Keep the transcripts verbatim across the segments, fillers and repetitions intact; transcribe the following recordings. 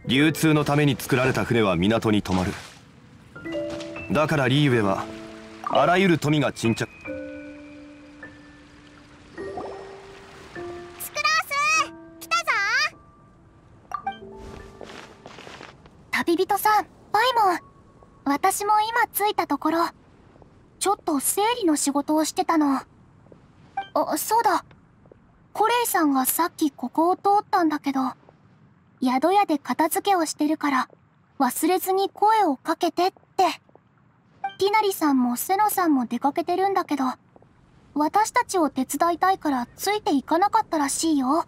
流通のために作られた船は港に止まる。だからリーウェはあらゆる富が沈着。 スクロース来たぞ。 旅人さん、パイモン。私も今着いたところ。ちょっと整理の仕事をしてたの。あ、そうだ。コレイさんがさっきここを通ったんだけど、宿屋で片付けをしてるから忘れずに声をかけてって。ティナリさんもセノさんも出かけてるんだけど、私たちを手伝いたいからついていかなかったらしいよ。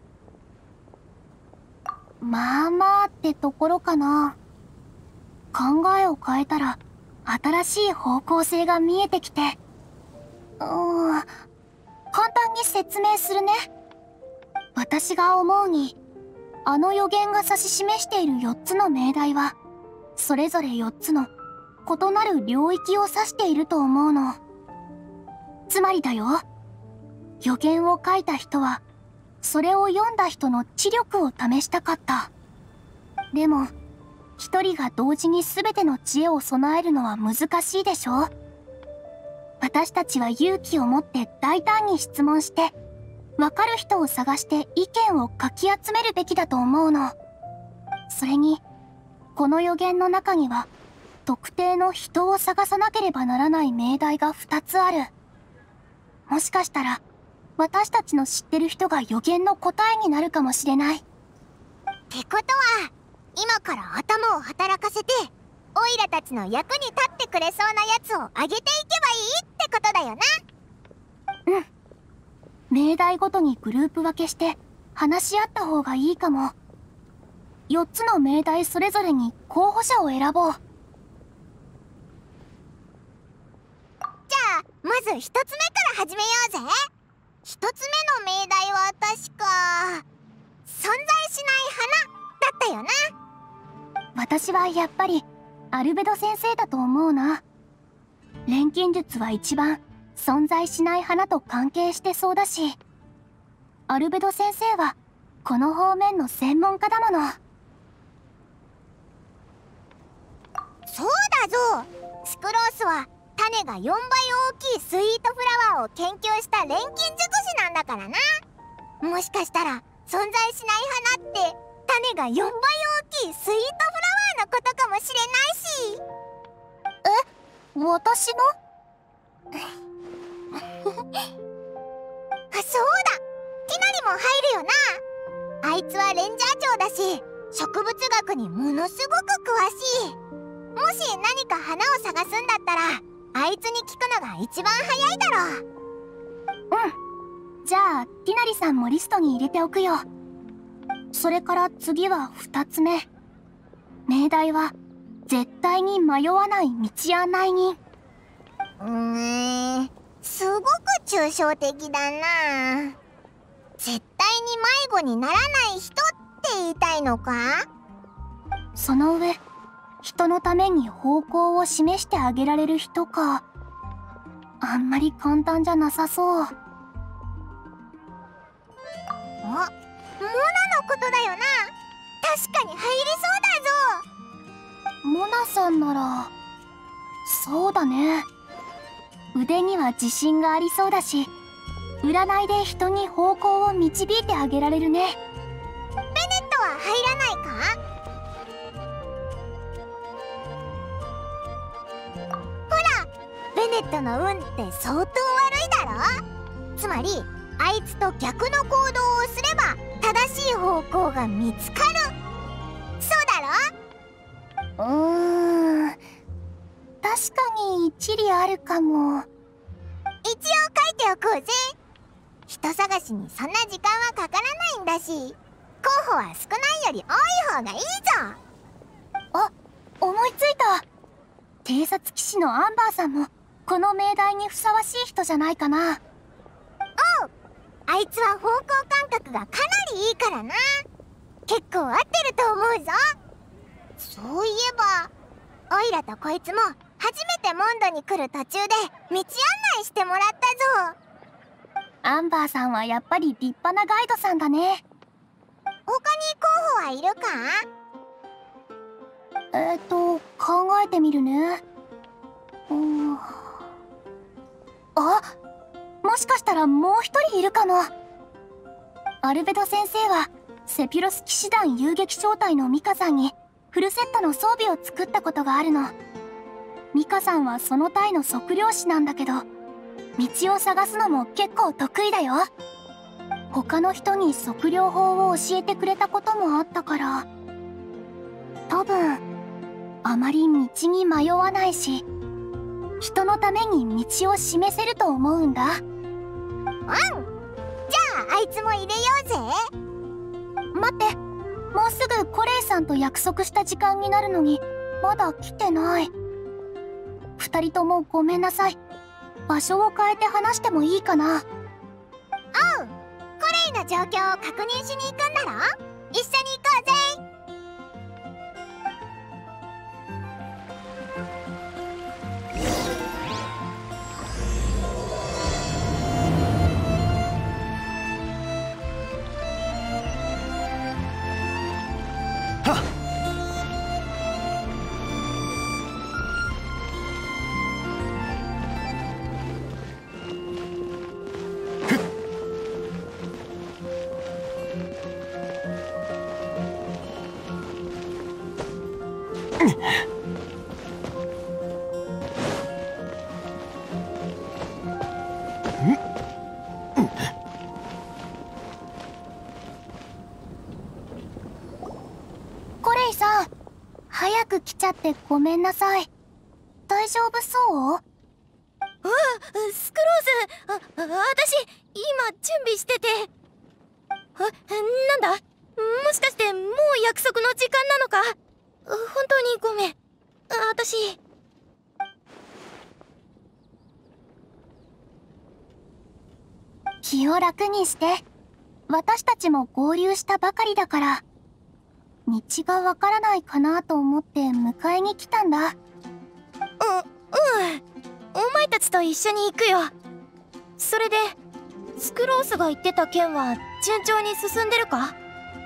まあまあってところかな。考えを変えたら新しい方向性が見えてきて。うーん、簡単に説明するね。私が思うに、あの予言が指し示しているよっつの命題は、それぞれよっつの異なる領域を指していると思うの。つまりだよ、予言を書いた人は、それを読んだ人の知力を試したかった。でも、一人が同時に全ての知恵を備えるのは難しいでしょ。私たちは勇気を持って大胆に質問して、わかる人を探して意見をかき集めるべきだと思うの。それに、この予言の中には、特定の人を探さなければならない命題がふたつある。もしかしたら、私たちの知ってる人が予言の答えになるかもしれない。 ってことは、今から頭を働かせて、オイラたちの役に立ってくれそうなやつをあげていけばいいってことだよな。 うん。命題ごとにグループ分けして話し合った方がいいかも。よっつの命題それぞれに候補者を選ぼう。じゃあまずひとつめから始めようぜ。ひとつめの命題は確か存在しない花だったよな。 私はやっぱりアルベド先生だと思うな。錬金術は一番存在しない花と関係してそうだし、アルベド先生はこの方面の専門家だもの。 そうだぞ。スクロースは種がよんばい大きいスイートフラワーを研究した錬金術師なんだからな。もしかしたら存在しない花って種がよんばい大きいスイートフラワーのことかもしれないし。 え、私のあ、そうだ、ティナリも入るよな。あいつはレンジャー長だし、植物学にものすごく詳しい。もし何か花を探すんだったらあいつに聞くのが一番早いだろう。 うん。じゃあティナリさんもリストに入れておくよ。それから次はふたつめ。命題は絶対に迷わない道案内人。 うーん、すごく抽象的だな。絶対に迷子にならない人って言いたいのか？ その上、人のために方向を示してあげられる人か。あんまり簡単じゃなさそう。あ、 モナのことだよな。確かに入りそうだぞ。 モナさんなら、そうだね。腕には自信がありそうだし、占いで人に方向を導いてあげられるね。 ベネットは入らないか？ほら、ベネットの運って相当悪いだろ。つまりあいつと逆の行動をすれば正しい方向が見つかる。そうだろ？ うーん、確かに一理あるかも。 一応書いておこうぜ。人探しにそんな時間はかからないんだし、候補は少ないより多い方がいいぞ。 あ、思いついた。偵察騎士のアンバーさんもこの命題にふさわしい人じゃないかな。 おう、あいつは方向感覚がかなりいいからな。結構合ってると思うぞ。そういえばオイラとこいつも初めてモンドに来る途中で道案内してもらったぞ。 アンバーさんはやっぱり立派なガイドさんだね。 他に候補はいるか？ えっと考えてみるね。うん、あ、もしかしたらもう一人いるかも。アルベド先生はセピュロス騎士団遊撃小隊のミカさんにフルセットの装備を作ったことがあるの。ミカさんはその隊の測量士なんだけど、道を探すのも結構得意だよ。他の人に測量法を教えてくれたこともあったから、多分あまり道に迷わないし、人のために道を示せると思うんだ。うん、 じゃああいつも入れようぜ。 待って、もうすぐコレイさんと約束した時間になるのにまだ来てない。二人ともごめんなさい。場所を変えて話してもいいかな。 おう、コレイの状況を確認しに行くんだろ。一緒に行こうぜ。 コレイさん、早く来ちゃってごめんなさい。大丈夫そう？ あ、スクローズ、あ、あ、私今準備してて。あ、なんだ？もしかしてもう約束の時間なのか？本当にごめん。あ、私。 気を楽にして。私たちも合流したばかりだから、道がわからないかなと思って迎えに来たんだ。う、うん。 お前たちと一緒に行くよ。それで、スクロースが言ってた件は順調に進んでるか？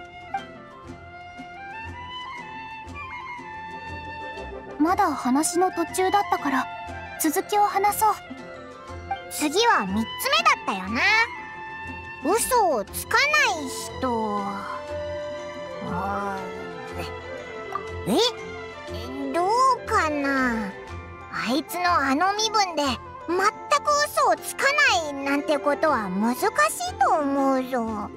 まだ話の途中だったから続きを話そう。 次はみっつめだったよな。嘘をつかない人。え、どうかな。あいつのあの身分で全く嘘をつかないなんてことは難しいと思うぞ。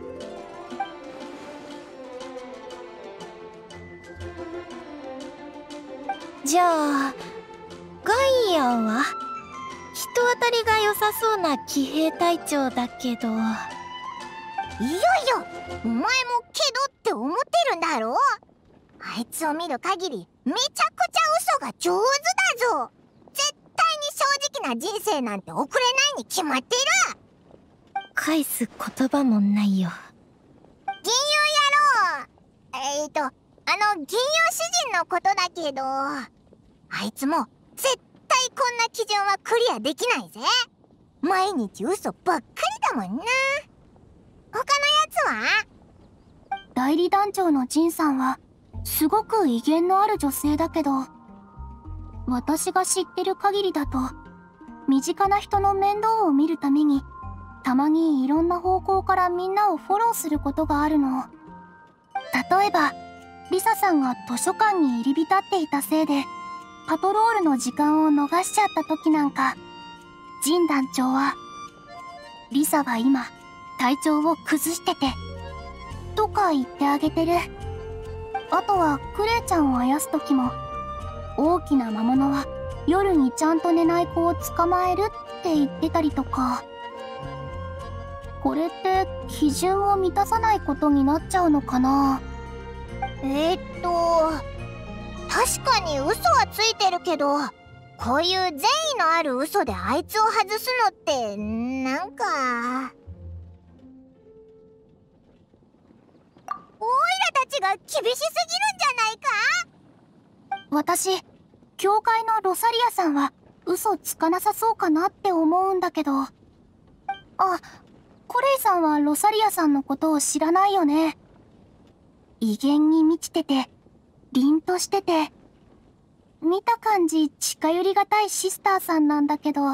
じゃあガイアは人当たりが良さそうな騎兵隊長だけど。 いやいや、お前もけどって思ってるんだろ。あいつを見る限りめちゃくちゃ嘘が上手だぞ。絶対に正直な人生なんて送れないに決まってる。 返す言葉もないよ。 銀融野郎。えーとあの銀融詩人のことだけど、あいつも絶対こんな基準はクリアできないぜ。毎日嘘ばっかりだもんな。他のやつは？ 代理団長のジンさんはすごく威厳のある女性だけど、私が知ってる限りだと身近な人の面倒を見るためにたまにいろんな方向からみんなをフォローすることがあるの。例えばリサさんが図書館に入り浸っていたせいでパトロールの時間を逃しちゃった時なんか、ジン団長は「リサは今体調を崩してて」とか言ってあげてる。あとはクレイちゃんをあやす時も、大きな魔物は夜にちゃんと寝ない子を捕まえるって言ってたりとか。これって基準を満たさないことになっちゃうのかな。 えー、っと確かに嘘はついてるけど、こういう善意のある嘘であいつを外すのってなんか。オイラたちが厳しすぎるんじゃないか。 私、教会のロサリアさんは嘘つかなさそうかなって思うんだけど。あ、コレイさんはロサリアさんのことを知らないよね。威厳に満ちてて、凛としてて、 見た感じ近寄りがたいシスターさんなんだけど、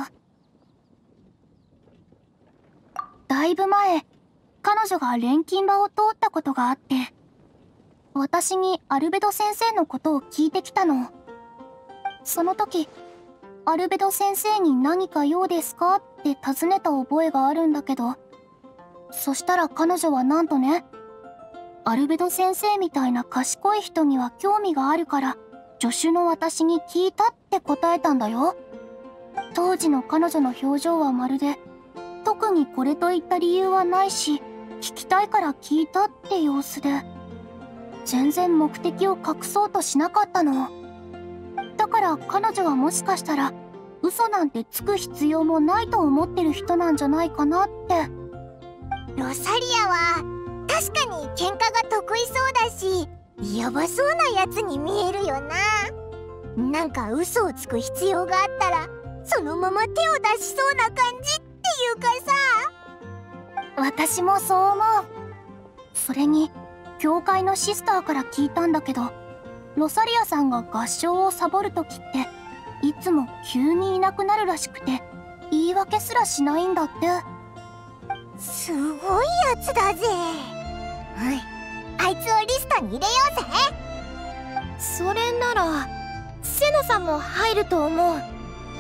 だいぶ前彼女が錬金場を通ったことがあって、私にアルベド先生のことを聞いてきたの。その時アルベド先生に何か用ですかって尋ねた覚えがあるんだけど、そしたら彼女はなんとね、アルベド先生みたいな賢い人には興味があるから助手の私に聞いたって答えたんだよ。当時の彼女の表情はまるで特にこれといった理由はないし、聞きたいから聞いたって様子で、全然目的を隠そうとしなかったの。だから彼女はもしかしたら嘘なんてつく必要もないと思ってる人なんじゃないかなって。 ロサリアは確かに喧嘩が得意そうだし、やばそうなやつに見えるよな。なんか嘘をつく必要があったらそのまま手を出しそうな感じっていうかさ。 私もそう思う。それに教会のシスターから聞いたんだけど、ロサリアさんが合唱をサボるときっていつも急にいなくなるらしくて、言い訳すらしないんだって。 すごいやつだぜ。はい、あいつをリストに入れようぜ。 それならセノさんも入ると思う。うんうん。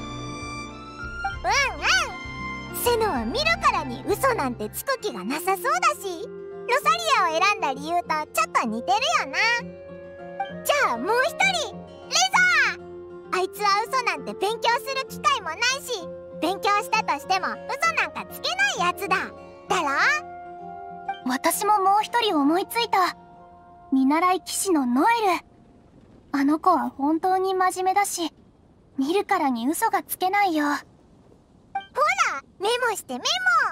セノは見るからに嘘なんてつく気がなさそうだし、ロサリアを選んだ理由とちょっと似てるよな。じゃあもう一人、レザー。あいつは嘘なんて勉強する機会もないし、勉強したとしても嘘なんかつけないやつだ。だろ？ 私ももう一人思いついた。見習い騎士のノエル。あの子は本当に真面目だし、見るからに嘘がつけないよ。ほら、 メモしてメ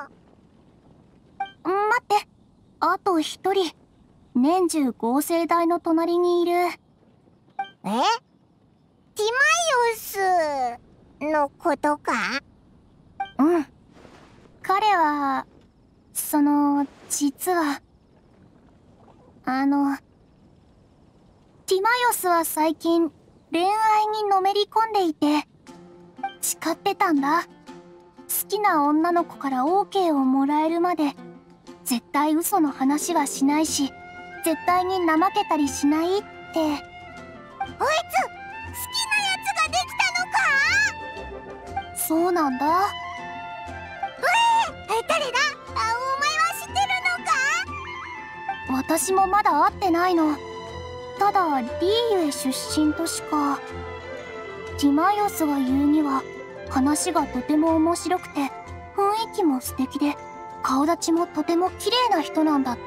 モ。 待って、あと一人。年中合成台の隣にいる。 え？ティマイオスのことか？ うん。彼は、その、実は、あの、ティマイオスは最近恋愛にのめり込んでいて、誓ってたんだ。好きな女の子から オーケー をもらえるまで絶対嘘の話はしないし、絶対に怠けたりしないって。 あいつ好きなやつができたのか？ そうなんだ。 え、誰だ？あ、お前は知ってるのか？ 私もまだ会ってないの。ただリーユエ出身としか。ティマイオスが言うには話がとても面白くて雰囲気も素敵で顔立ちもとても綺麗な人なんだって。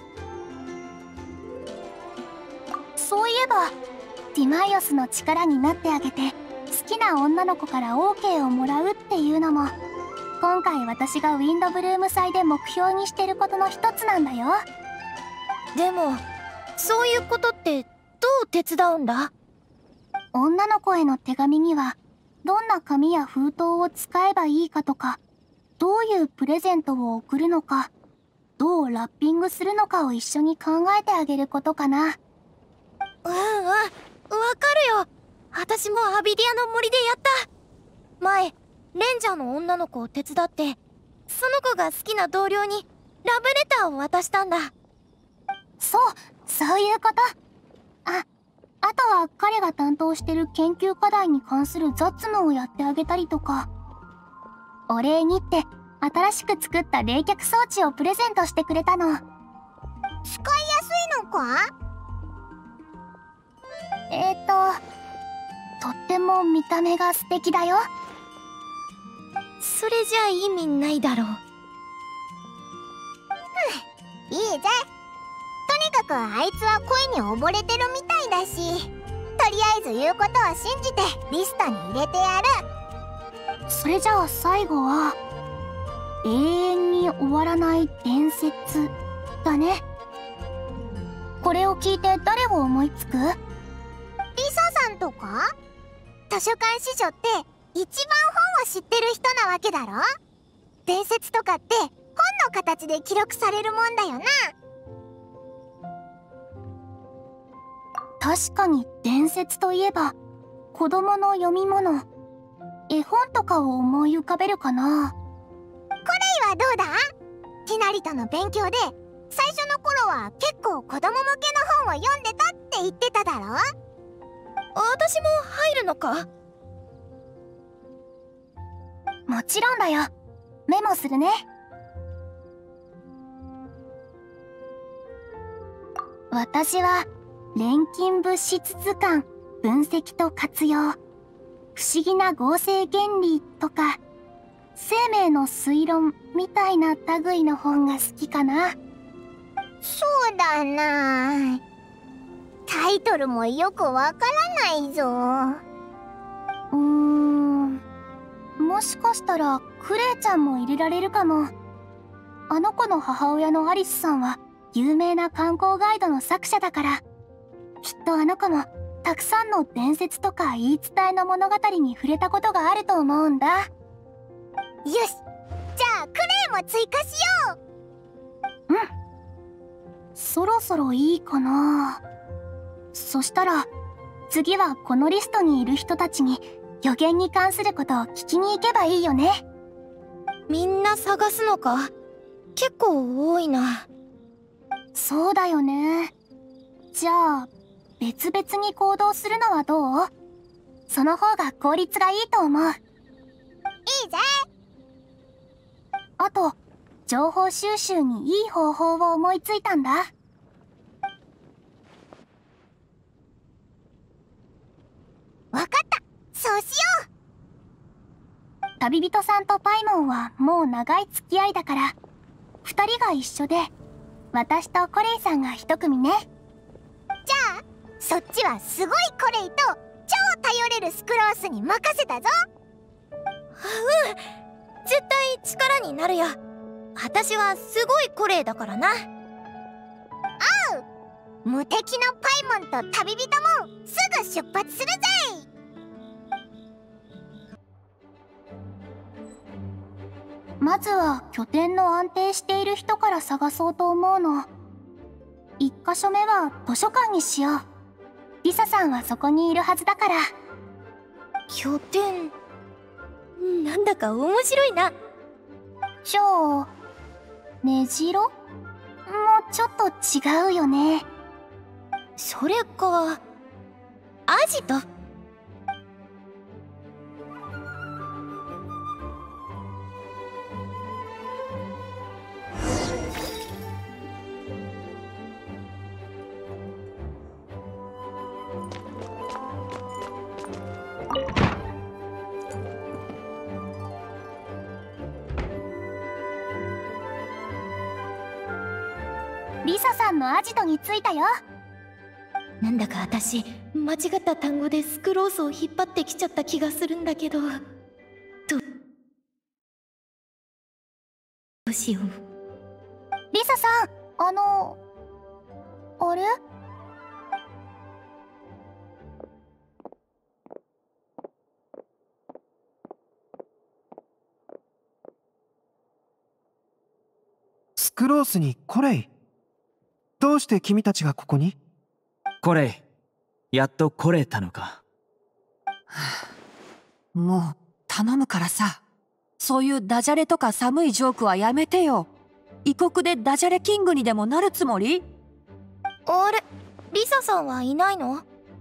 そういえばティマイオスの力になってあげて好きな女の子から オーケー をもらうっていうのも今回私がウィンドブルーム祭で目標にしてることの一つなんだよ。 でもそういうことってどう手伝うんだ？ 女の子への手紙にはどんな紙や封筒を使えばいいかとか、どういうプレゼントを送るのか、どうラッピングするのかを一緒に考えてあげることかな。 うんうん、わかるよ。私もアビディアの森でやった。前レンジャーの女の子を手伝ってその子が好きな同僚にラブレターを渡したんだ。 そう、そういうこと。あ、あとは彼が担当してる研究課題に関する雑務をやってあげたりとか。お礼にって新しく作った冷却装置をプレゼントしてくれたの。 使いやすいのか？ えーと、とっても見た目が素敵だよ。 それじゃ意味ないだろう。 いいぜ。とにかくあいつは恋に溺れてるみたいだし、とりあえず言うことを信じてリストに入れてやる。 それじゃあ最後は永遠に終わらない伝説だね。これを聞いて誰を思いつく？ リサさんとか？図書館司書って一番本を知ってる人なわけだろ？伝説とかって本の形で記録されるもんだよな。 確かに伝説といえば子供の読み物、絵本とかを思い浮かべるかな。 コレイはどうだ？ティナリとの勉強で最初の頃は結構子供向けの本を読んでたって言ってただろ？ 私も入るのか？ もちろんだよ。メモするね。私は錬金物質図鑑分析と活用、不思議な合成原理とか生命の推論みたいな類の本が好きかな。 そうだな。タイトルもよくわからないぞ。 うーん、もしかしたらクレイちゃんも入れられるかも。あの子の母親のアリスさんは有名な観光ガイドの作者だから、きっとあの子もたくさんの伝説とか言い伝えの物語に触れたことがあると思うんだ。 よし、じゃあクレイも追加しよう。 うん、そろそろいいかな。そしたら次はこのリストにいる人たちに予言に関することを聞きに行けばいいよね。 みんな探すのか？結構多いな。 そうだよね。じゃあ別々に行動するのはどう？その方が効率がいいと思う。いいぜ。 あと情報収集にいい方法を思いついたんだ。 わかった、そうしよう。旅人さんとパイモンはもう長い付き合いだから二人が一緒で、私とコレイさんが一組ね。 じゃあそっちはすごいコレイと超頼れるスクロースに任せたぞ。 うん、絶対力になるよ。私はすごいコレイだからな。 あう、無敵のパイモンと旅人もすぐ出発するぜ。 まずは拠点の安定している人から探そうと思うの。一箇所目は図書館にしよう。リサさんはそこにいるはずだから。 拠点、なんだか面白いな。 じゃあ根城もちょっと違うよね。 それかアジト。 リサさんのアジトに着いたよ。 なんだか私間違った単語でスクロースを引っ張ってきちゃった気がするんだけど、どどうしよう。 リサさん、あのあれ？ スクロースにコレイ。どうして君たちがここに？ コレイ、やっと来れたのか。 もう頼むからさ、そういうダジャレとか寒いジョークはやめてよ。異国でダジャレキングにでもなるつもり？ あれ、リサさんはいないの？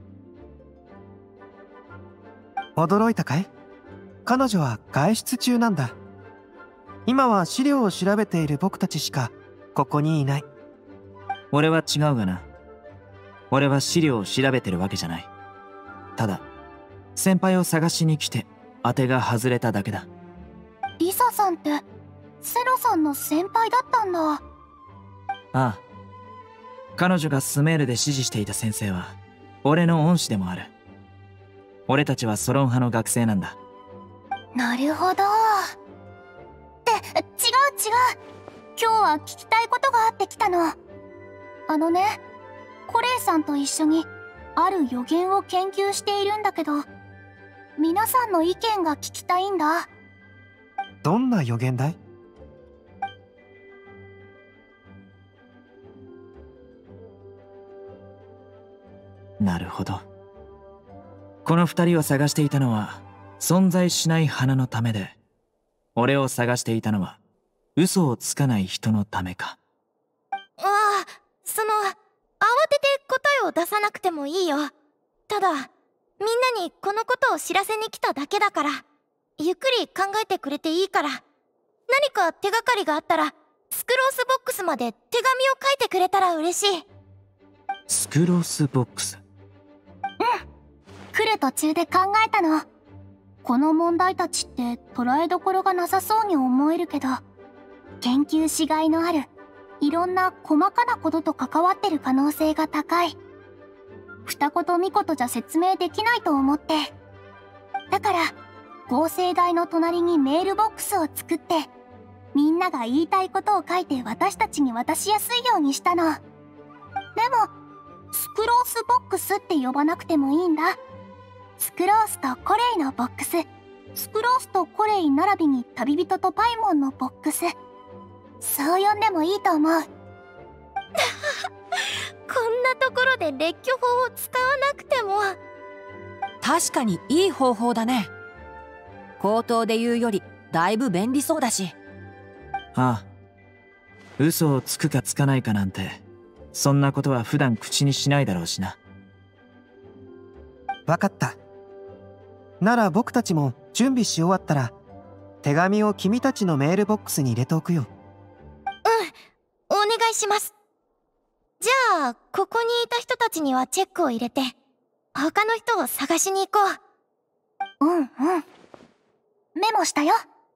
驚いたかい？彼女は外出中なんだ。今は資料を調べている僕たちしかここにいない。 俺は違うがな。俺は資料を調べてるわけじゃない。ただ先輩を探しに来て当てが外れただけだ。 リサさんってセロさんの先輩だったんだ。 ああ、彼女がスメールで指示していた先生は俺の恩師でもある。俺たちはソロン派の学生なんだ。 なるほど。って違う違う、今日は聞きたいことがあって来たの。あのね、コレイさんと一緒にある予言を研究しているんだけど、皆さんの意見が聞きたいんだ。 どんな予言だい？ なるほど。 この二人を探していたのは存在しない花のためで、俺を探していたのは嘘をつかない人のためか。 ああ、その、慌てて答えを出さなくてもいいよ。ただ、みんなにこのことを知らせに来ただけだから、ゆっくり考えてくれていいから、何か手がかりがあったら、スクロースボックスまで手紙を書いてくれたら嬉しい。 スクロースボックス。 来る途中で考えたの。この問題たちって捉えどころがなさそうに思えるけど、研究しがいのあるいろんな細かなことと関わってる可能性が高い。二言三言じゃ説明できないと思って。だから合成台の隣にメールボックスを作って、みんなが言いたいことを書いて私たちに渡しやすいようにしたの。でもスクロースボックスって呼ばなくてもいいんだ。スクロースとコレイのボックス、スクロースとコレイ並びに旅人とパイモンのボックス、そう呼んでもいいと思う。 こんなところで列挙法を使わなくても。 確かにいい方法だね。口頭で言うよりだいぶ便利そうだし。 ああ、嘘をつくかつかないかなんて、そんなことは普段口にしないだろうしな。 わかった。なら僕たちも準備し終わったら、手紙を君たちのメールボックスに入れておくよ。 うん、お願いします。じゃあ、ここにいた人たちにはチェックを入れて、他の人を探しに行こう。 うんうん。メモしたよ。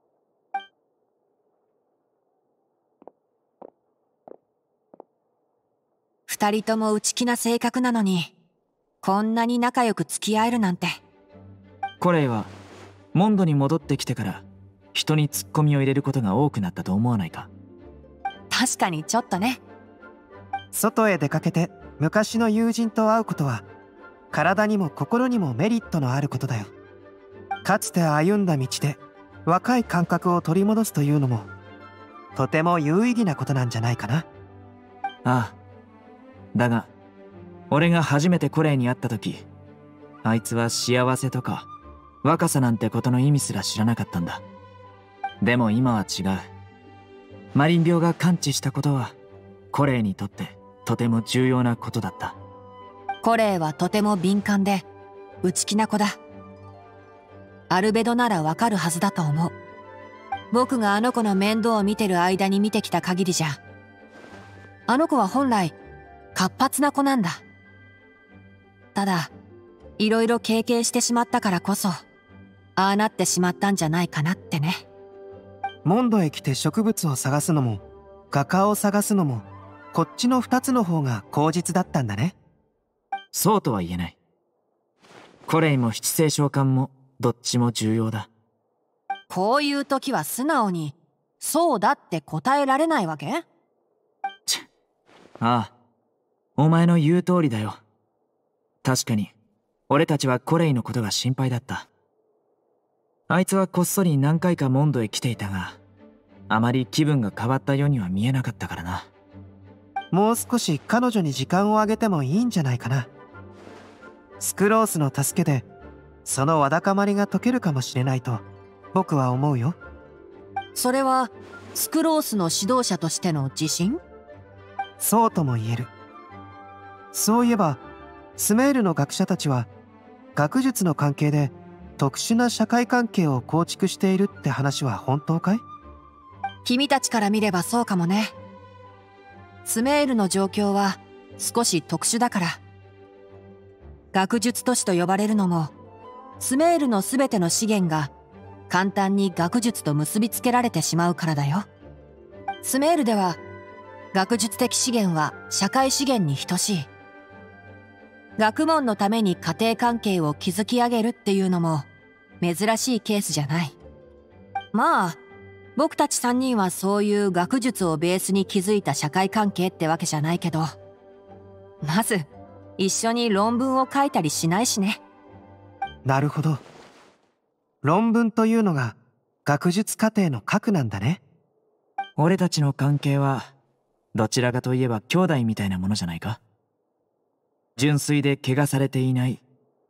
二人とも内気な性格なのに、こんなに仲良く付き合えるなんて。 コレイはモンドに戻ってきてから人にツッコミを入れることが多くなったと思わないか。 確かにちょっとね。 外へ出かけて昔の友人と会うことは、体にも心にもメリットのあることだよ。かつて歩んだ道で若い感覚を取り戻すというのも、とても有意義なことなんじゃないかな。 ああ、だが俺が初めてコレイに会った時、あいつは幸せとか若さなんてことの意味すら知らなかったんだ。でも今は違う。マリン病が完治したことはコレイにとってとても重要なことだった。 コレイはとても敏感で内気な子だ。アルベドならわかるはずだと思う。僕があの子の面倒を見てる間に見てきた限りじゃ、あの子は本来活発な子なんだ。ただいろいろ経験してしまったからこそ、ああなってしまったんじゃないかなってね。 モンドへ来て植物を探すのも画家を探すのも、こっちの二つの方が口実だったんだね。 そうとは言えない。コレイも七星召喚もどっちも重要だ。 こういう時は素直にそうだって答えられないわけ？ ちっ、ああ、お前の言う通りだよ。確かに俺たちはコレイのことが心配だった。あいつはこっそり何回かモンドへ来ていたが、あまり気分が変わったようには見えなかったからな。 もう少し彼女に時間をあげてもいいんじゃないかな。スクロースの助けでそのわだかまりが解けるかもしれないと僕は思うよ。 それはスクロースの指導者としての自信？ そうとも言える。そういえばスメールの学者たちは学術の関係で特殊な社会関係を構築しているって話は本当かい？ 君たちから見ればそうかもね。スメールの状況は少し特殊だから。学術都市と呼ばれるのも、スメールの全ての資源が簡単に学術と結びつけられてしまうからだよ。スメールでは学術的資源は社会資源に等しい。学問のために家庭関係を築き上げるっていうのも珍しいケースじゃない。まあ僕たちさんにんはそういう学術をベースに築いた社会関係ってわけじゃないけど、まず一緒に論文を書いたりしないしね。 なるほど。論文というのが学術過程の核なんだね。 俺たちの関係はどちらかといえば兄弟みたいなものじゃないか。純粋で怪我されていない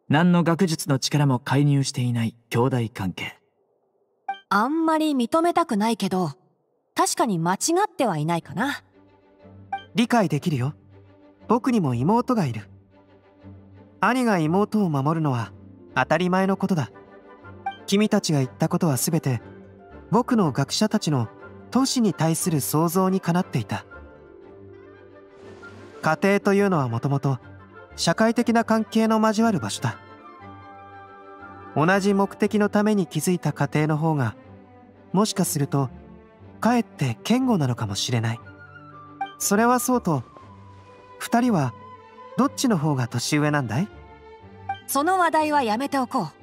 何の学術の力も介入していない兄弟関係。 あんまり認めたくないけど、確かに間違ってはいないかな。 理解できるよ。僕にも妹がいる。兄が妹を守るのは当たり前のことだ。君たちが言ったことは全て僕の学者たちの都市に対する想像にかなっていた。家庭というのはもともと社会的な関係の交わる場所だ。同じ目的のために築いた家庭の方がもしかするとかえって堅固なのかもしれない。それはそうと、二人はどっちの方が年上なんだい？ その話題はやめておこう。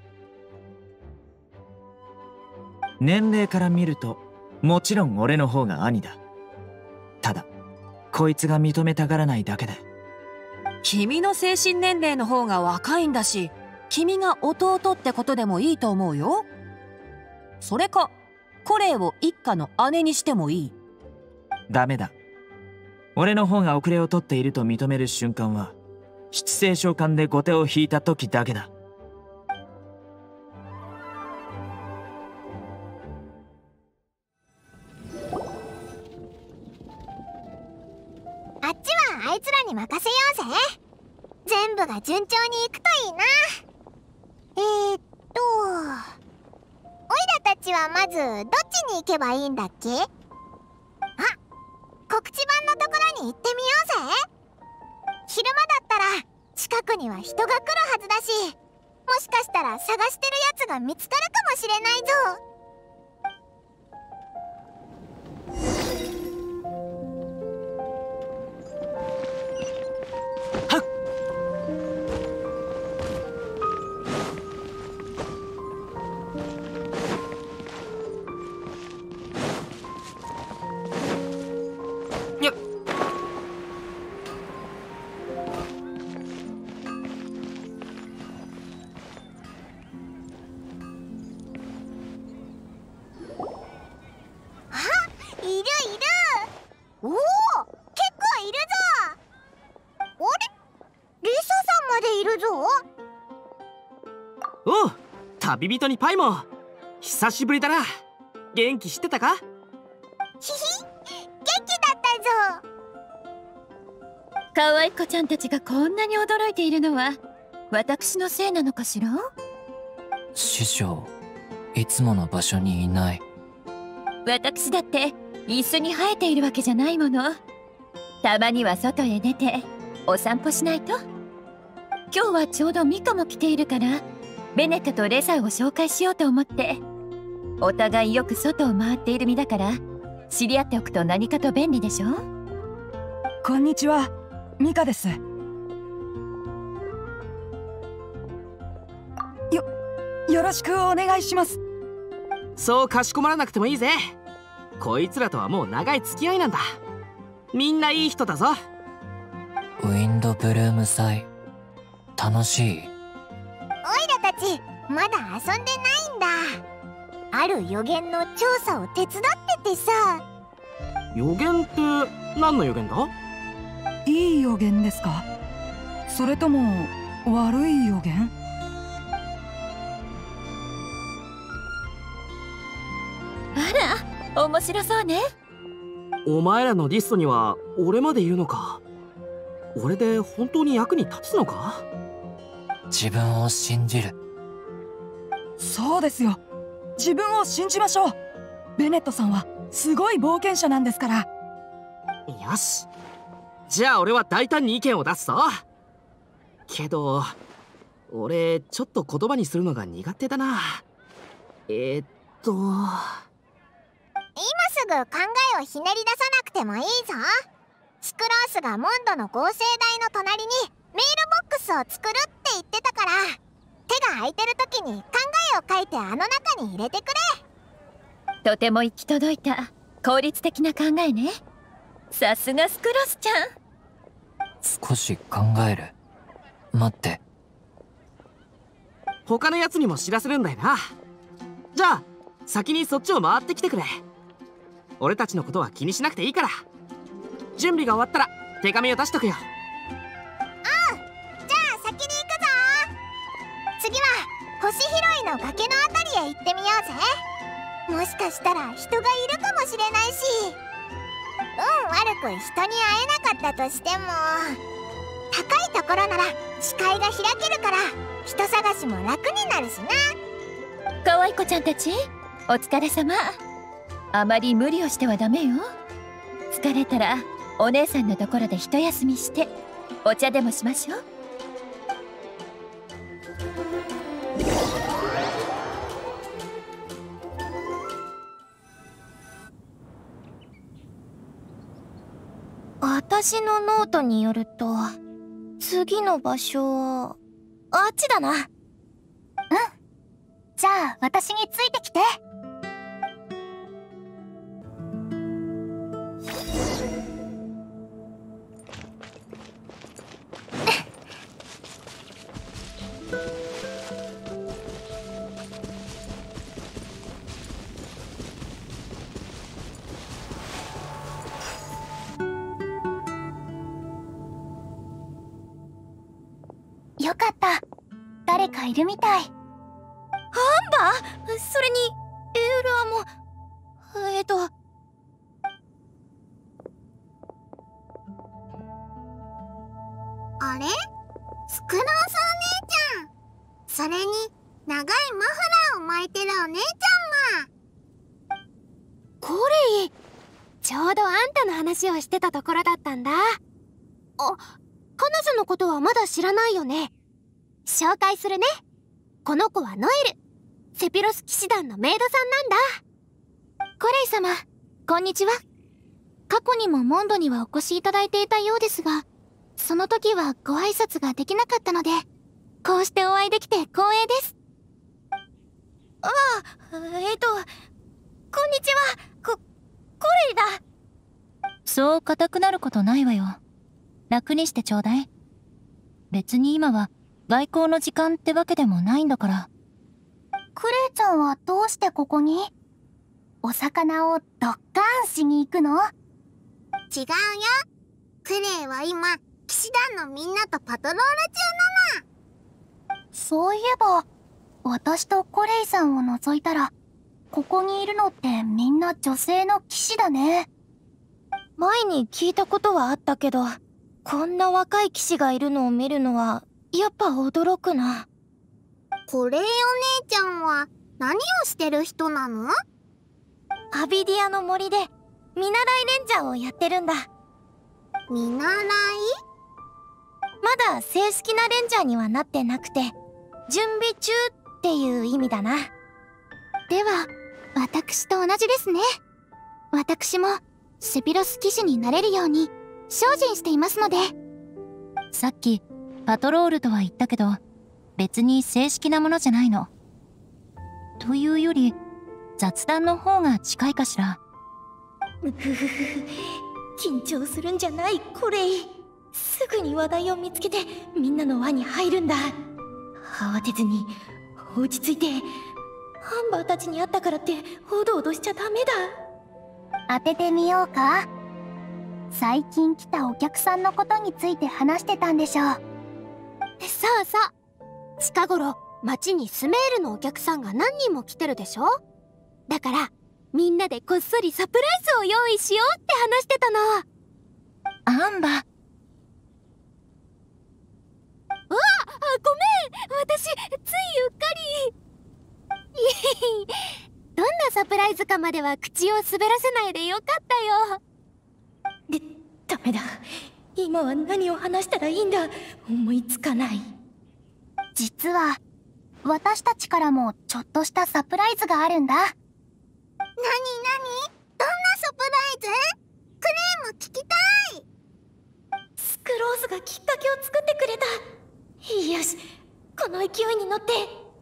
年齢から見るともちろん俺の方が兄だ。ただこいつが認めたがらないだけで。 君の精神年齢の方が若いんだし、君が弟ってことでもいいと思うよ。それかコレイを一家の姉にしてもいい。 ダメだ。俺の方が遅れを取っていると認める瞬間は七星召喚で後手を引いた時だけだ。 あっちはあいつらに任せようぜ。全部が順調にいくといいな。えー、っとオイラたちはまずどっちに行けばいいんだっけ？あ、告知板のところに行ってみようぜ。昼間だったら近くには人が来るはずだし、もしかしたら探してるやつが見つかるかもしれないぞ。 旅人にパイも久しぶりだな。元気してたか？ ひひ、元気だったぞ。 可愛い子ちゃんたちがこんなに驚いているのは私のせいなのかしら？ 師匠、いつもの場所にいない。 私だって椅子に生えているわけじゃないもの。たまには外へ出てお散歩しないと。今日はちょうどミカも来ているからベネットとレザーを紹介しようと思って。お互いよく外を回っている身だから知り合っておくと何かと便利でしょ。 こんにちは、ミカです。よ、よろしくお願いします。 そうかしこまらなくてもいいぜ。こいつらとはもう長い付き合いなんだ。みんないい人だぞ。 ウィンドブルーム祭楽しい？ オイラたちまだ遊んでないんだ。ある予言の調査を手伝っててさ。 予言って何の予言だ？ いい予言ですか？それとも悪い予言？ あら、面白そうね。 お前らのリストには俺までいるのか。俺で本当に役に立つのか？ 自分を信じる。 そうですよ、自分を信じましょう。ベネットさんはすごい冒険者なんですから。 よし、じゃあ俺は大胆に意見を出すぞ。けど俺ちょっと言葉にするのが苦手だな。えー、っと今すぐ考えをひねり出さなくてもいいぞ。スクロースがモンドの合成台の隣にメールボックスを作るって言ってたから、手が空いてる時に考えを書いてあの中に入れてくれ。 とても行き届いた効率的な考えね。さすがスクロスちゃん。 少し考える。待って、 他のやつにも知らせるんだよな。じゃあ先にそっちを回ってきてくれ。俺たちのことは気にしなくていいから。準備が終わったら手紙を出しとくよ。 おう、じゃあ先に行くぞ。 星拾いの崖のあたりへ行ってみようぜ。もしかしたら人がいるかもしれないし、運悪く人に会えなかったとしても、高いところなら視界が開けるから人探しも楽になるしな。 可愛い子ちゃんたち、お疲れ様。あまり無理をしてはダメよ。疲れたらお姉さんのところで一休みしてお茶でもしましょう。私のノートによると、次の場所はあっちだな。うん。 じゃあ私についてきて。よかった。誰かいるみたい。 アンバー？それにエウルアもえっとあれ？スクロースお姉ちゃん。それに長いマフラーを巻いてるお姉ちゃんも。 コレイ、ちょうどあんたの話をしてたところだったんだ。あ、彼女のことはまだ知らないよね。紹介するね。この子はノエル、セピロス騎士団のメイドさんなんだ。コレイ様、こんにちは。過去にもモンドにはお越しいただいていたようですが、その時はご挨拶ができなかったので、こうしてお会いできて光栄です。ああ、えっと、こんにちは、こ、コレイだ。 そう固くなることないわよ。楽にしてちょうだい。別に今は外交の時間ってわけでもないんだから。クレイちゃんはどうしてここに？お魚をドッカーンしに行くの？ 違うよ。クレイは今騎士団のみんなとパトロール中なの。 そういえば私とコレイさんを除いたらここにいるのってみんな女性の騎士だね。 前に聞いたことはあったけど、こんな若い騎士がいるのを見るのはやっぱ驚くな。 コレイお姉ちゃんは何をしてる人なの？ アビディアの森で見習いレンジャーをやってるんだ。 見習い？ まだ正式なレンジャーにはなってなくて、準備中っていう意味だな。では私と同じですね。私もセピロス騎士になれるように精進していますので。 さっきパトロールとは言ったけど別に正式なものじゃないの。というより雑談の方が近いかしら。 うふふふ、緊張するんじゃないコレイ。すぐに話題を見つけてみんなの輪に入るんだ。慌てずに落ち着いて。ハンバーたちに会ったからっておどおどしちゃダメだ。 当ててみようか。最近来たお客さんのことについて話してたんでしょう。 そうそう。近頃町にスメールのお客さんが何人も来てるでしょ。だからみんなでこっそりサプライズを用意しようって話してたの。 アンバ。 わあ、ごめん、私ついうっかり。どんなサプライズかまでは口を滑らせないでよかったよ。で、ダメだ。今は何を話したらいいんだ。思いつかない。 実は私たちからもちょっとしたサプライズがあるんだ。なになに？ どんなサプライズ？クレイも聞きたい。 スクローズがきっかけを作ってくれた。よし、この勢いに乗って。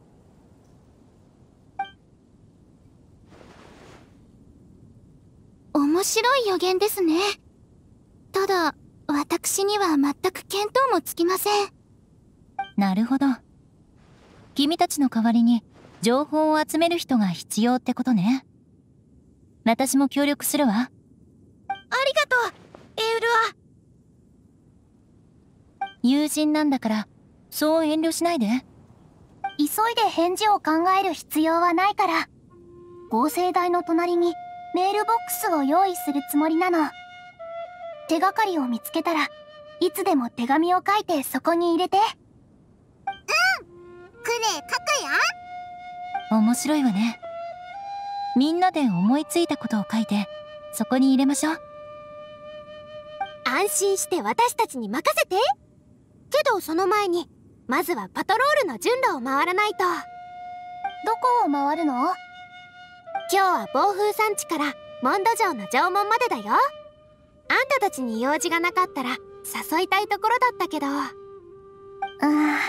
面白い予言ですね。ただ私には全く見当もつきません。 なるほど。君たちの代わりに情報を集める人が必要ってことね。私も協力するわ。ありがとう、エウルア。 友人なんだからそう遠慮しないで。 急いで返事を考える必要はないから、合成台の隣にメールボックスを用意するつもりなの。手がかりを見つけたらいつでも手紙を書いてそこに入れて。 うん、クレイ書くよ。 面白いわね。みんなで思いついたことを書いてそこに入れましょう。 安心して私たちに任せて。けどその前にまずはパトロールの順路を回らないと。 どこを回るの？ 今日は暴風山地からモンド城の城門までだよ。あんたたちに用事がなかったら誘いたいところだったけど。 うーん、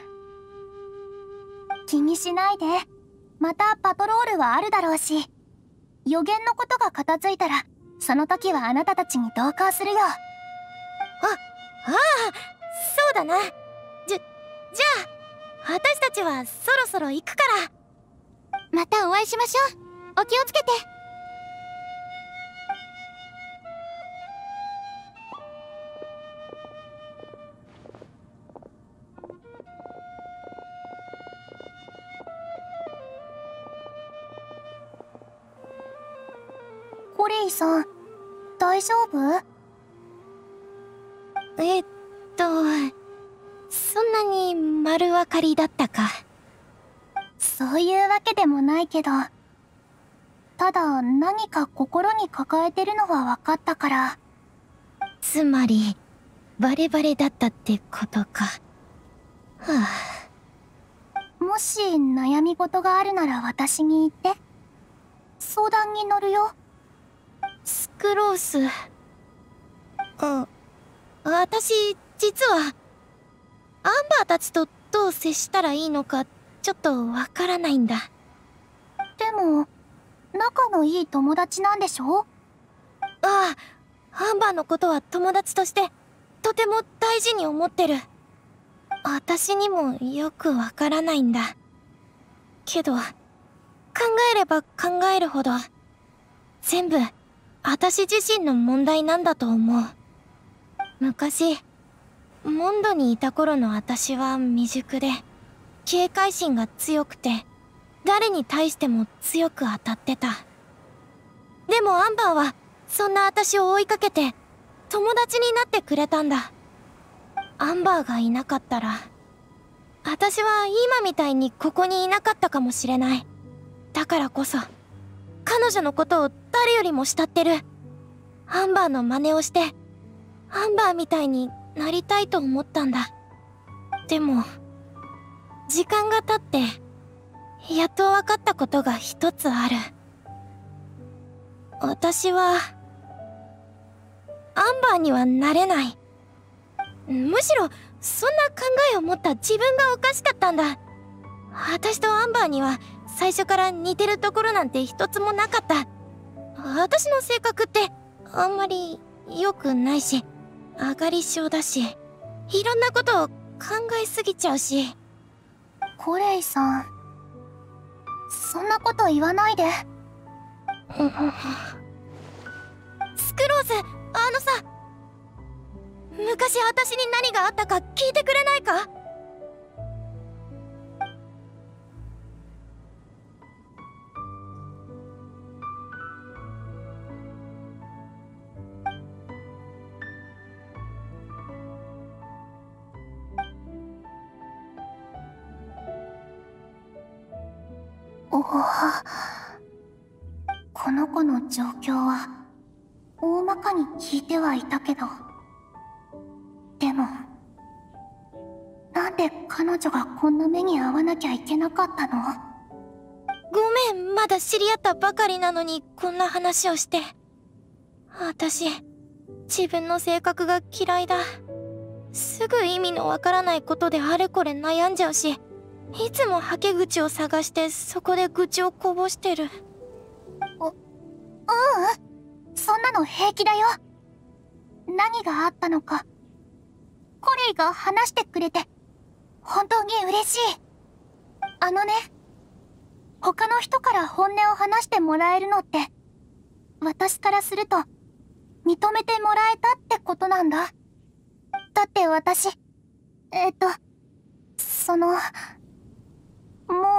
気にしないで。またパトロールはあるだろうし、予言のことが片付いたらその時はあなたたちに同行するよ。 あ、ああ、そうだな。じゃ、じゃあ私たちはそろそろ行くから。 またお会いしましょう。お気をつけて。 コレイさん、大丈夫？ えっとそんなに丸分かりだったか。 そういうわけでもないけど、ただ何か心に抱えてるのは分かったから。 つまりバレバレだったってことか。はあ、もし悩み事があるなら私に言って。相談に乗るよ。 スクロース。うん、私実はアンバーたちとどう接したらいいのかちょっとわからないんだ。 でも仲のいい友達なんでしょ？ ああ、アンバーのことは友達としてとても大事に思ってる。私にもよくわからないんだけど、考えれば考えるほど全部私自身の問題なんだと思う。昔モンドにいた頃の私は未熟で警戒心が強くて誰に対しても強く当たってた。でもアンバーはそんな私を追いかけて友達になってくれたんだ。アンバーがいなかったら私は今みたいにここにいなかったかもしれない。だからこそ彼女のことを誰よりも慕ってる。アンバーの真似をしてアンバーみたいになりたいと思ったんだ。でも時間が経ってやっと分かったことが一つある。私はアンバーにはなれない。むしろそんな考えを持った自分がおかしかったんだ。私とアンバーには最初から似てるところなんて一つもなかった。私の性格ってあんまり良くないし、上がり症だし、いろんなことを考えすぎちゃうし。 コレイさん、そんなこと言わないで。 スクローズ、あのさ、昔私に何があったか聞いてくれないか？ おお、この子の状況は大まかに聞いてはいたけど、でもなんで彼女がこんな目に遭わなきゃいけなかったの？ ごめん、まだ知り合ったばかりなのにこんな話をして。私自分の性格が嫌いだ。すぐ意味のわからないことであれこれ悩んじゃうし、いつもはけ口を探してそこで愚痴をこぼしてる。 う、ううん、そんなの平気だよ。何があったのかコレイが話してくれて本当に嬉しい。あのね、他の人から本音を話してもらえるのって私からすると認めてもらえたってことなんだ。だって私、えっとその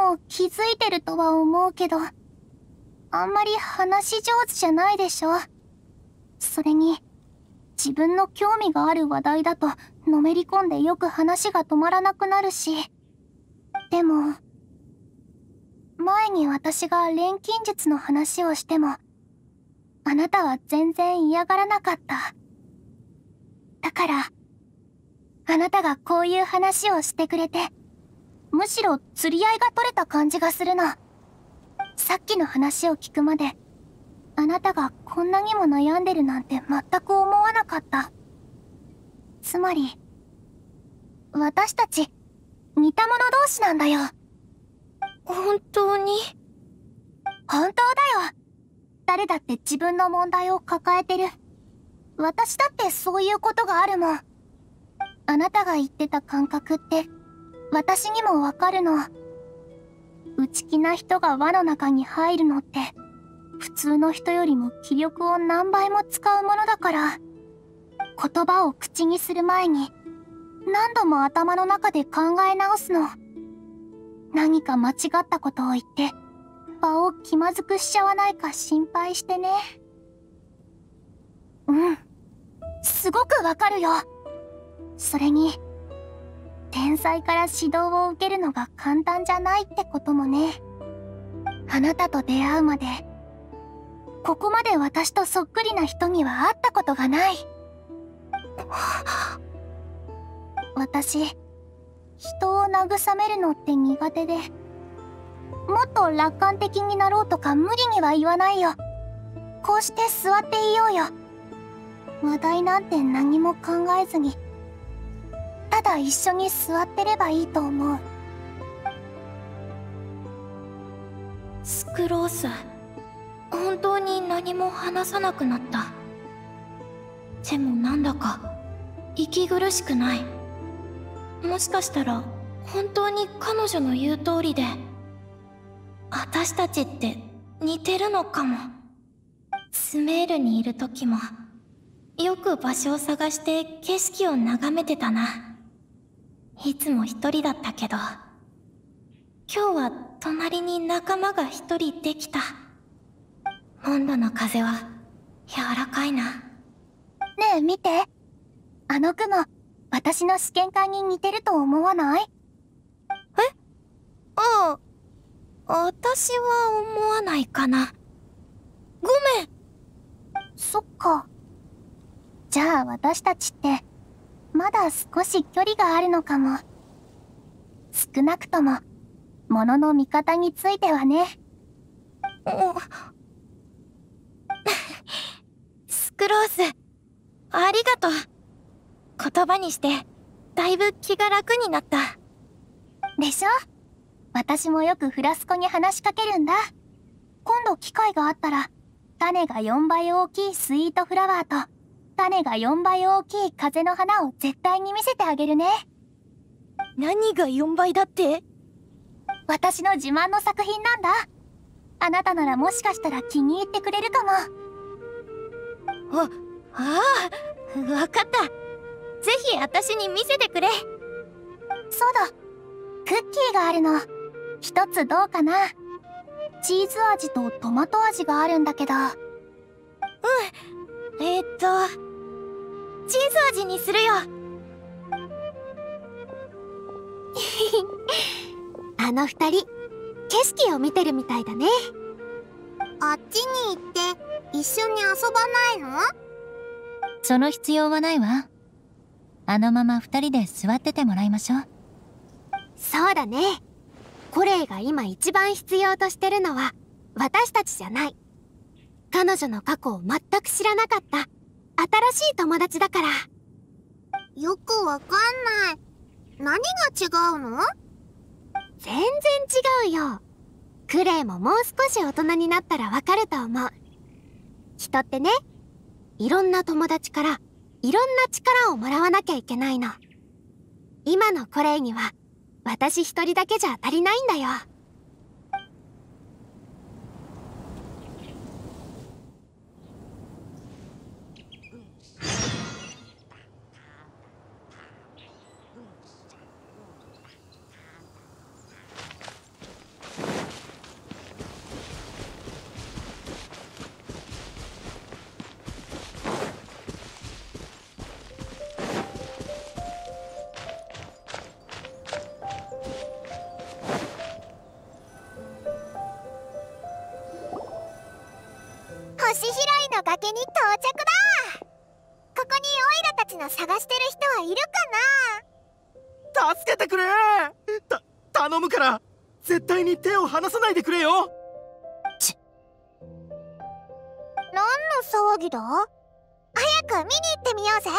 もう気づいてるとは思うけど、あんまり話上手じゃないでしょ。それに、自分の興味がある話題だとのめり込んでよく話が止まらなくなるし。でも、前に私が錬金術の話をしても、あなたは全然嫌がらなかった。だから、あなたがこういう話をしてくれて、むしろ釣り合いが取れた感じがするの。さっきの話を聞くまで、あなたがこんなにも悩んでるなんて全く思わなかった。つまり、私たち、似た者同士なんだよ。 本当に？ 本当だよ。誰だって自分の問題を抱えてる。私だってそういうことがあるもん。あなたが言ってた感覚って、私にもわかるの。内気な人が輪の中に入るのって、普通の人よりも気力を何倍も使うものだから、言葉を口にする前に、何度も頭の中で考え直すの。何か間違ったことを言って、場を気まずくしちゃわないか心配してね。うん。すごくわかるよ。それに、天才から指導を受けるのが簡単じゃないってこともね。あなたと出会うまで、ここまで私とそっくりな人には会ったことがない。私、人を慰めるのって苦手で、もっと楽観的になろうとか無理には言わないよ。こうして座っていようよ。話題なんて何も考えずに、ただ一緒に座ってればいいと思う。 スクロース、本当に何も話さなくなった。でもなんだか息苦しくない。もしかしたら本当に彼女の言う通りで、私たちって似てるのかも。スメールにいる時もよく場所を探して景色を眺めてたな。いつも一人だったけど、今日は隣に仲間が一人できた。モンドの風は柔らかいな。 ねえ見て、あの雲、私の試験管に似てると思わない？え？ ああ、私は思わないかな。ごめん。 そっか。じゃあ私たちってまだ少し距離があるのかも。少なくとも物の見方についてはね。 スクロース、ありがとう。言葉にしてだいぶ気が楽になった。 でしょ？私もよくフラスコに話しかけるんだ。今度機会があったら、種がよんばい大きいスイートフラワーと種がよんばい大きい風の花を絶対に見せてあげるね。 何がよんばいだって？ 私の自慢の作品なんだ。あなたならもしかしたら気に入ってくれるかも。 あ、ああ、わかった。ぜひ私に見せてくれ。 そうだ、クッキーがあるの。一つどうかな？チーズ味とトマト味があるんだけど。うん、 えー、っとチーズ味にするよ。 あの二人、景色を見てるみたいだね。あっちに行って一緒に遊ばないの？ その必要はないわ。あのまま二人で座っててもらいましょう。 そうだね。コレイが今一番必要としてるのは私たちじゃない。彼女の過去を全く知らなかった新しい友達だから。よくわかんない。何が違うの？全然違うよ。クレイももう少し大人になったらわかると思う。人ってね、いろんな友達からいろんな力をもらわなきゃいけないの。今のコレイには私一人だけじゃ足りないんだよ。 星拾いの崖に到着だ。ここにオイラたちの探してる人はいるか助けてくれ。た頼むから絶対に手を離さないでくれよ。 ち何の騒ぎだ。早く見に行ってみようぜ。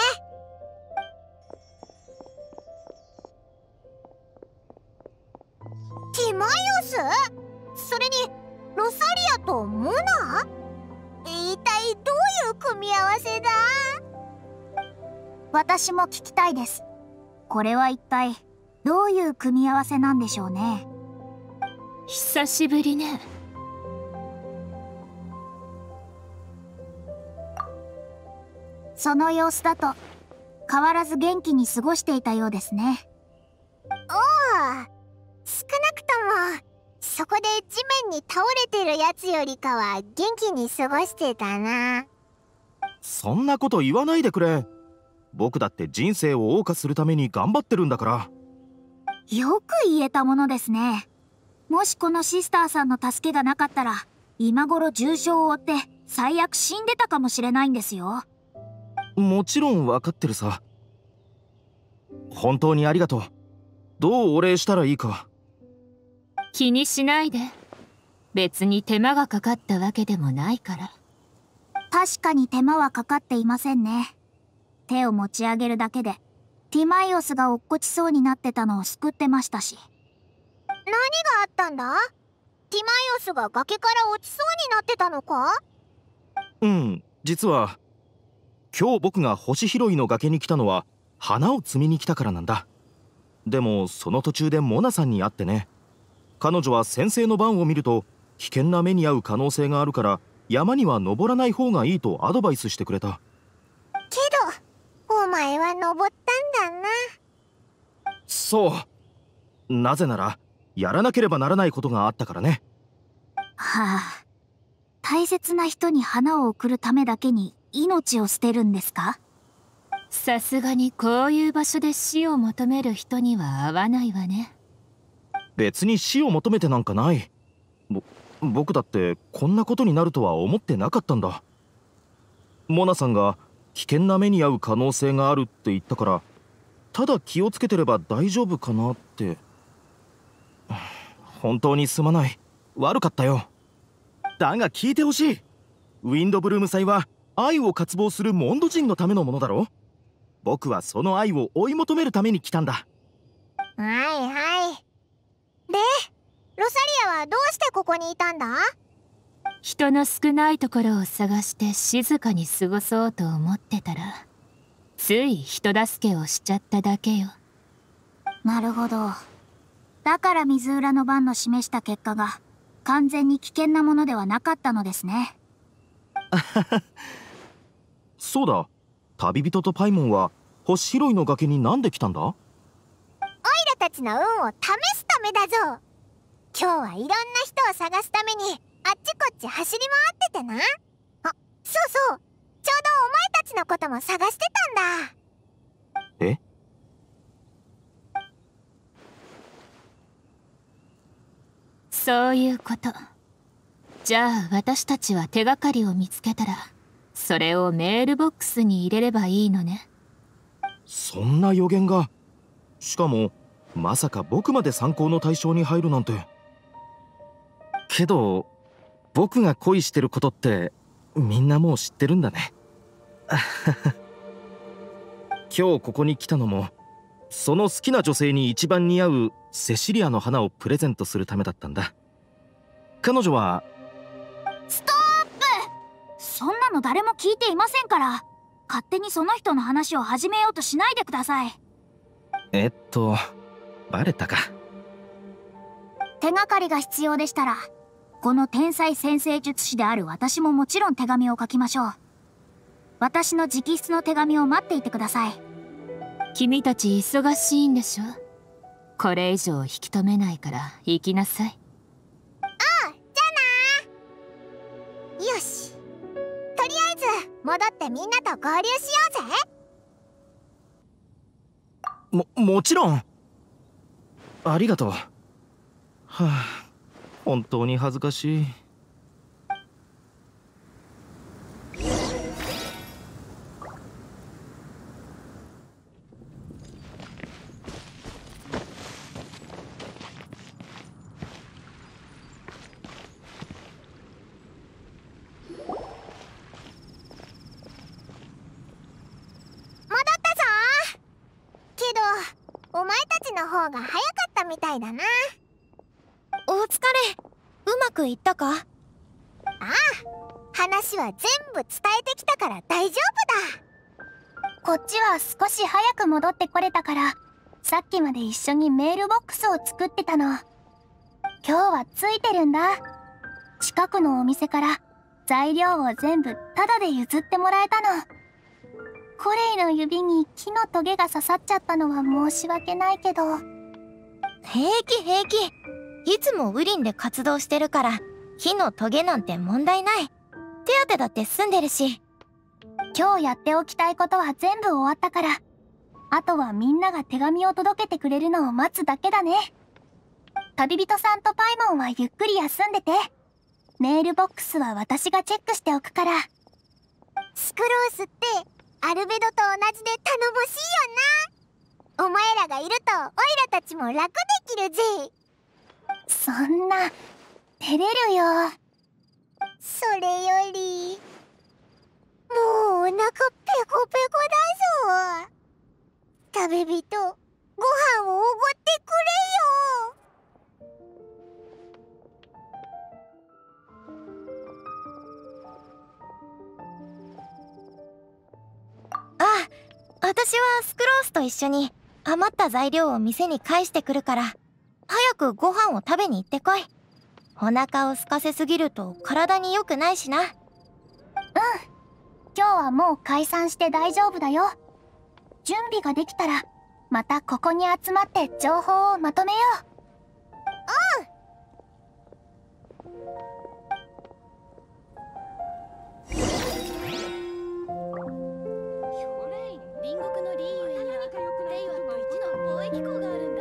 ティマイオス、それにロサリアとモナ、一体どういう組み合わせだ。 私も聞きたいです。これは一体どういう組み合わせなんでしょうね。 久しぶりね。 その様子だと変わらず元気に過ごしていたようですね。 おお、少なくともそこで地面に倒れてるやつよりかは元気に過ごしてたな。 そんなこと言わないでくれ。僕だって人生を謳歌するために頑張ってるんだから。 よく言えたものですね。もしこのシスターさんの助けがなかったら今頃重傷を負って最悪死んでたかもしれないんですよ。 もちろん分かってるさ。本当にありがとう。どうお礼したらいいか。 気にしないで。別に手間がかかったわけでもないから。 確かに手間はかかっていませんね。手を持ち上げるだけでティマイオスが落っこちそうになってたのを救ってましたし。 何があったんだ。ティマイオスが崖から落ちそうになってたのか。 うん、実は今日僕が星拾いの崖に来たのは花を摘みに来たからなんだ。でもその途中でモナさんに会ってね。彼女は先生の番を見ると危険な目に遭う可能性があるから山には登らない方がいいとアドバイスしてくれた。 けどお前は登ったんだな。 そう。なぜならやらなければならないことがあったからね。 はあ、大切な人に花を贈るためだけに命を捨てるんですか。 さすがにこういう場所で死を求める人には合わないわね。 別に死を求めてなんかない。ぼ僕だってこんなことになるとは思ってなかったんだ。モナさんが危険な目に遭う可能性があるって言ったからただ気をつけてれば大丈夫かなって。本当にすまない。悪かったよ。だが聞いてほしい。ウィンドブルーム祭は愛を渇望するモンド人のためのものだろ。僕はその愛を追い求めるために来たんだ。 はいはい。でロサリアはどうしてここにいたんだ。 人の少ないところを探して静かに過ごそうと思ってたらつい人助けをしちゃっただけよ。 なるほど。だから水浦の番の示した結果が完全に危険なものではなかったのですね。 そうだ。旅人とパイモンは星拾いの崖になんで来たんだ。 オイラたちの運を試すためだぞ。今日はいろんな人を探すためにあっちこっち走り回っててな。あ、そうそう、ちょうどお前たちのことも探してたんだ。 え？ そういうこと。じゃあ私たちは手がかりを見つけたらそれをメールボックスに入れればいいのね。 そんな予言が。しかもまさか僕まで参考の対象に入るなんて。けど僕が恋してることってみんなもう知ってるんだね。今日ここに来たのもその好きな女性に一番似合うセシリアの花をプレゼントするためだったんだ。彼女は。 ストップ。そんなの誰も聞いていませんから、勝手にその人の話を始めようとしないでください。 えっとバレたか。 手がかりが必要でしたらこの天才占星術師である私ももちろん手紙を書きましょう。私の直筆の手紙を待っていてください。 君たち忙しいんでしょ。これ以上引き止めないから行きなさい。 ああ、じゃあな。よし、とりあえず戻ってみんなと合流しようぜ。 ももちろん。ありがとう。はあ、本当に恥ずかしい。 方が早かったみたいだな。 お疲れ。うまくいったか？ ああ、話は全部伝えてきたから大丈夫だ。 こっちは少し早く戻ってこれたから、さっきまで一緒にメールボックスを作ってたの。今日はついてるんだ。近くのお店から材料を全部タダで譲ってもらえたの。コレイの指に木のトゲが刺さっちゃったのは申し訳ないけど。 平気平気。いつもウリンで活動してるから木のトゲなんて問題ない。手当てだって済んでるし。 今日やっておきたいことは全部終わったから、あとはみんなが手紙を届けてくれるのを待つだけだね。旅人さんとパイモンはゆっくり休んでて。メールボックスは私がチェックしておくから。 スクロースってアルベドと同じで頼もしいよな。お前らがいるとオイラたちも楽できるぜ。 そんな照れるよ。 それよりもうお腹ペコペコだぞ。食べ人、ご飯をおごってくれよ。 ああ、私はスクロースと一緒に余った材料を店に返してくるから、早くご飯を食べに行ってこい。お腹を空かせすぎると体に良くないしな。うん。 今日はもう解散して大丈夫だよ。準備ができたらまたここに集まって情報をまとめよう。 うん。 隣国のリーユエにはレイワと一の貿易港があるんだ。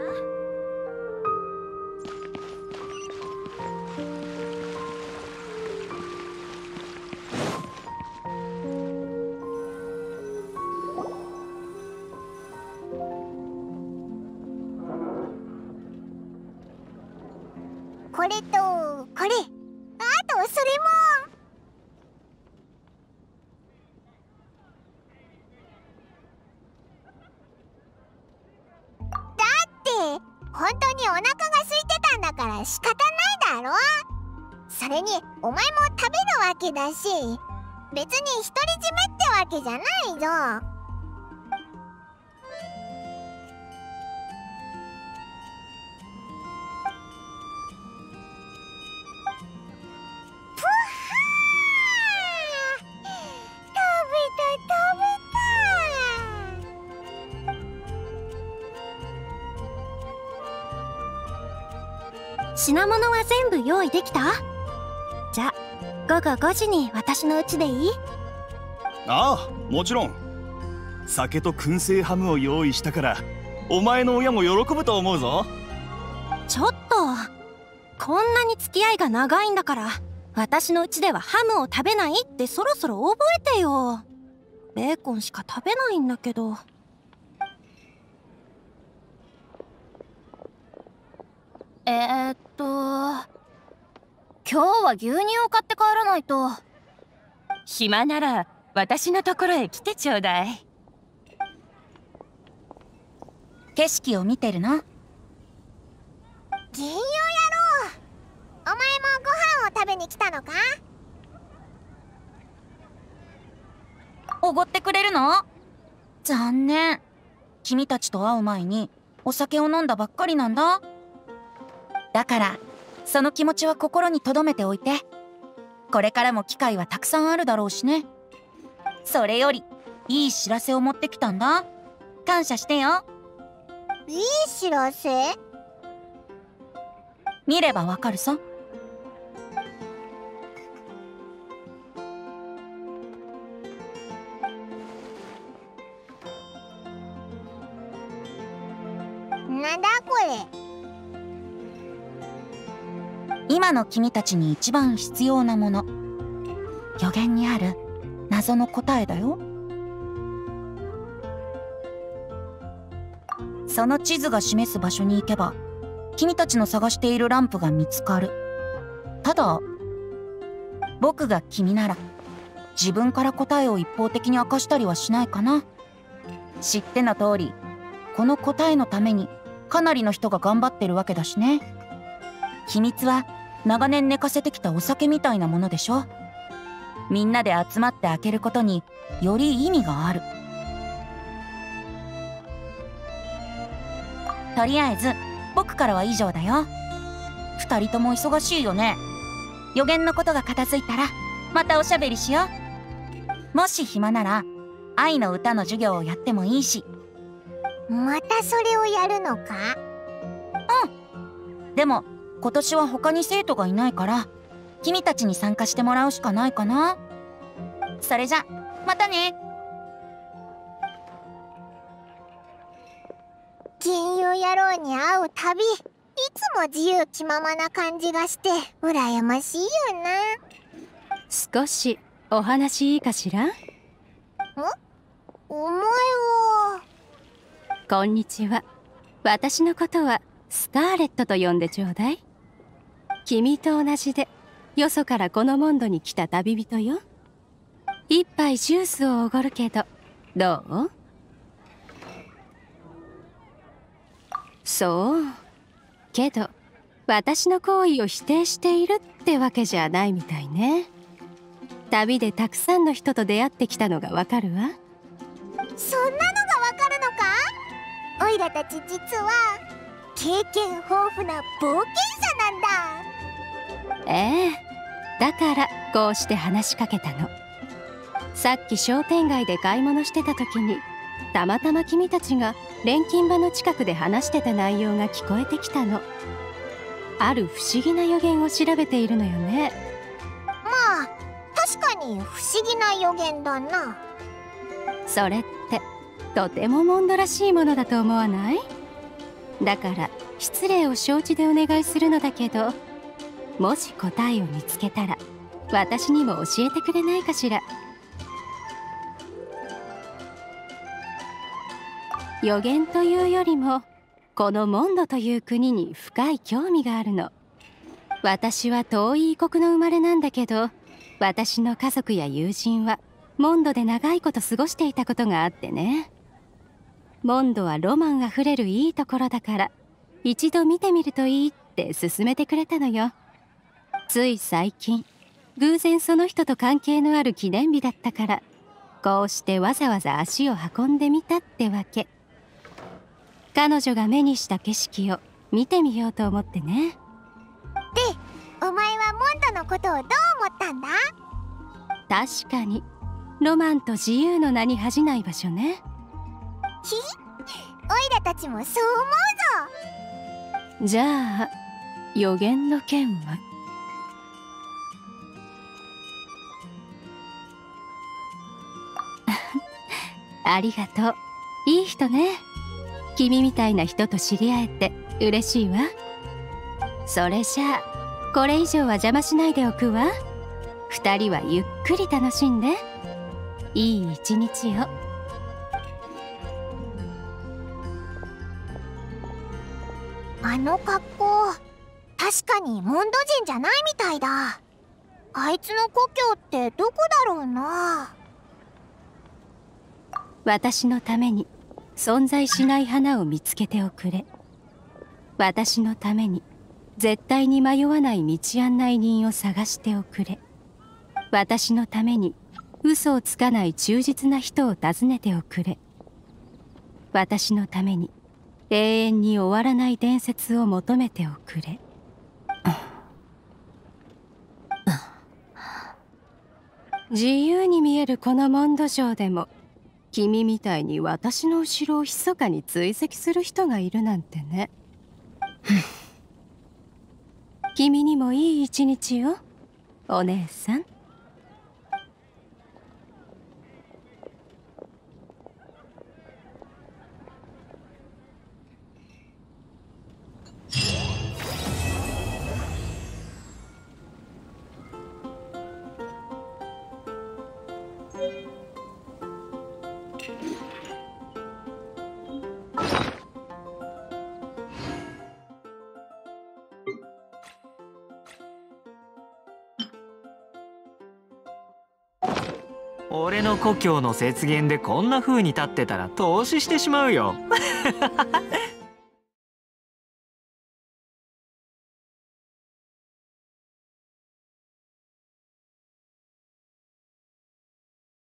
これとこれ、あとそれも。本当にお腹が空いてたんだから仕方ないだろ。それにお前も食べるわけだし、別に独り占めってわけじゃないぞ。ぷはー、食べた食べた。 品物は全部用意できた？じゃ、午後ごじに私の家でいい？ ああ、もちろん。酒と燻製ハムを用意したからお前の親も喜ぶと思うぞ。 ちょっと、こんなに付き合いが長いんだから、私の家ではハムを食べないってそろそろ覚えてよ。ベーコンしか食べないんだけど。えーっと今日は牛乳を買って帰らないと。 暇なら私のところへ来てちょうだい。景色を見てるの？ 銀曜野郎、お前もご飯を食べに来たのか？ おごってくれるの？残念。君たちと会う前にお酒を飲んだばっかりなんだ。だからその気持ちは心に留めておいて。これからも機会はたくさんあるだろうしね。それよりいい知らせを持ってきたんだ。感謝してよ。 いい知らせ？ 見ればわかるさ。 なんだこれ？ 今の君たちに一番必要なもの、予言にある謎の答えだよ。その地図が示す場所に行けば君たちの探しているランプが見つかる。ただ僕が君なら自分から答えを一方的に明かしたりはしないかな。知っての通りこの答えのためにかなりの人が頑張ってるわけだしね。秘密は長年寝かせてきたお酒みたいなものでしょ。みんなで集まって開けることにより意味がある。とりあえず僕からは以上だよ。二人とも忙しいよね。予言のことが片付いたらまたおしゃべりしよう。もし暇なら愛の歌の授業をやってもいいし。 またそれをやるのか？ うん。でも今年は他に生徒がいないから君たちに参加してもらうしかないかな。それじゃまたね。 金融野郎に会うたびいつも自由気ままな感じがして羨ましいよな。 少しお話いいかしら？ん？ お前は。 こんにちは。私のことはスカーレットと呼んでちょうだい。君と同じでよそからこのモンドに来た旅人よ。一杯ジュースをおごるけどどう？そうけど私の行為を否定しているってわけじゃないみたいね。旅でたくさんの人と出会ってきたのがわかるわ。 そんなのがわかるのか？オイラたち実は経験豊富な冒険者なんだ。 ええ、だからこうして話しかけたの。さっき商店街で買い物してた時にたまたま君たちが錬金場の近くで話してた内容が聞こえてきたの。ある不思議な予言を調べているのよね。 まあ確かに不思議な予言だな。 それってとてもモンドらしいものだと思わない？だから失礼を承知でお願いするのだけど、もし答えを見つけたら私にも教えてくれないかしら。予言というよりもこのモンドという国に深い興味があるの。私は遠い異国の生まれなんだけど、私の家族や友人はモンドで長いこと過ごしていたことがあってね。モンドはロマンあふれるいいところだから一度見てみるといいって勧めてくれたのよ。つい最近偶然その人と関係のある記念日だったから、こうしてわざわざ足を運んでみたってわけ。彼女が目にした景色を見てみようと思ってね。 で、お前はモンドのことをどう思ったんだ？ 確かにロマンと自由の名に恥じない場所ね。 ひ、おいらたちもそう思うぞ。 じゃあ予言の件は？ありがとう。いい人ね。君みたいな人と知り合えて嬉しいわ。それじゃあこれ以上は邪魔しないでおくわ。二人はゆっくり楽しんでいい一日を。 あの格好確かにモンド人じゃないみたいだ。あいつの故郷ってどこだろうな。 私のために存在しない花を見つけておくれ。私のために絶対に迷わない道案内人を探しておくれ。私のために嘘をつかない忠実な人を訪ねておくれ。私のために永遠に終わらない伝説を求めておくれ。自由に見えるこのモンド上でも君みたいに私の後ろを密かに追跡する人がいるなんてね。君にもいい一日よ、お姉さん。 俺の故郷の雪原でこんな風に立ってたら投資してしまうよ。